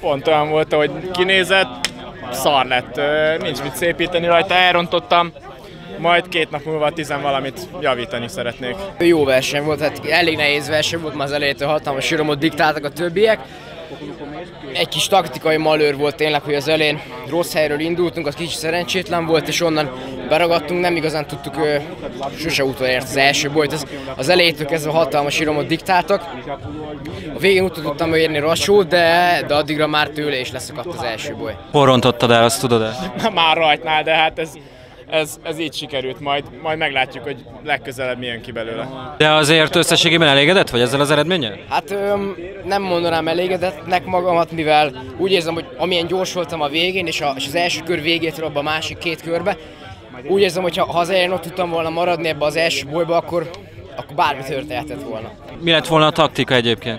Pont olyan volt, ahogy kinézett, szar lett, nincs mit szépíteni rajta, elrontottam, majd 2 nap múlva 10 valamit javítani szeretnék. Jó verseny volt, hát elég nehéz verseny volt, már az elejétől hatalmas síromot diktáltak a többiek. Egy kis taktikai malőr volt tényleg, hogy az elején rossz helyről indultunk, az kicsit szerencsétlen volt, és onnan beragadtunk, nem igazán tudtuk sose utolért az első bolyt. Az elejétől kezdve hatalmas síromot diktáltak. A végén utol tudtam érni Rassót, de addigra már tőle is leszakadt az első boly. Hol rontottad el, azt tudod-e? Már rajtnál, de hát ez így sikerült, majd meglátjuk, hogy legközelebb milyen ki belőle. De azért összességében elégedett vagy ezzel az eredménnyel? Hát nem mondanám elégedettnek magamat, mivel úgy érzem, hogy amilyen gyors voltam a végén, és az első kör végétől abban a másik 2 körbe, úgy érzem, hogy ha hazaérén ott tudtam volna maradni ebbe az első bolyba, akkor bármi történhetett volna. Mi lett volna a taktika egyébként?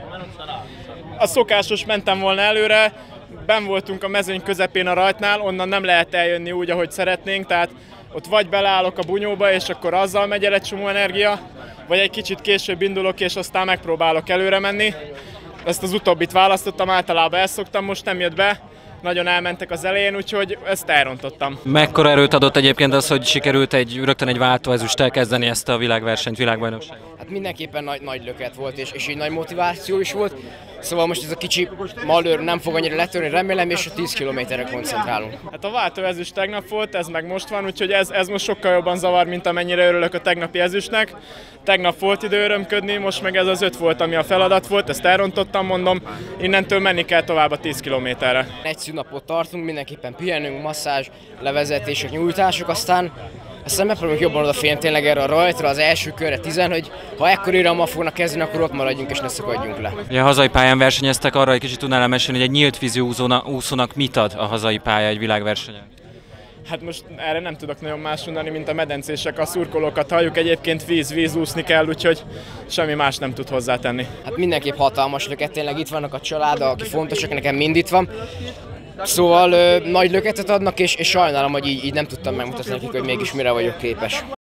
A szokásos, mentem volna előre, benn voltunk a mezőny közepén a rajtnál, onnan nem lehet eljönni úgy, ahogy szeretnénk, tehát ott vagy beleállok a bunyóba, és akkor azzal megy el egy csomó energia, vagy egy kicsit később indulok, és aztán megpróbálok előre menni. Ezt az utóbbit választottam, általában ezt szoktam, most nem jött be, nagyon elmentek az elején, úgyhogy ezt elrontottam. Mekkora erőt adott egyébként az, hogy sikerült rögtön egy váltóezüsttel kezdeni ezt a világversenyt, világbajnokságot? Hát mindenképpen nagy löket volt, és így nagy motiváció is volt. Szóval most ez a kicsi malőr nem fog annyira letörni, remélem, és a 10 kilométerre koncentrálunk. Hát a váltóezüst tegnap volt, ez meg most van, úgyhogy ez most sokkal jobban zavar, mint amennyire örülök a tegnapi ezüstnek. Tegnap volt idő örömködni, most meg ez az 5 volt, ami a feladat volt, ezt elrontottam, mondom, innentől menni kell tovább a 10 kilométerre. Egy szünnapot tartunk, mindenképpen pihenünk, masszázs, levezetések, nyújtások, aztán megpróbáljuk jobban odafigyelni tényleg erre a rajtra, az első körre 10, hogy ha ekkor irammal fognak kezdeni, akkor ott maradjunk és ne szakadjunk le. Ugye a hazai pályán versenyeztek, arra egy kicsit tudnál elmesélni, hogy egy nyílt vízű úszónak mit ad a hazai pálya egy világversenyen? Hát most erre nem tudok nagyon más mondani, mint a medencések, a szurkolókat halljuk, egyébként víz úszni kell, úgyhogy semmi más nem tud hozzátenni. Hát mindenképp hatalmas löket, tényleg itt vannak a család, aki fontosak, nekem mind itt van. Szóval nagy löketet adnak, és sajnálom, hogy így nem tudtam megmutatni nekik, hogy mégis mire vagyok képes.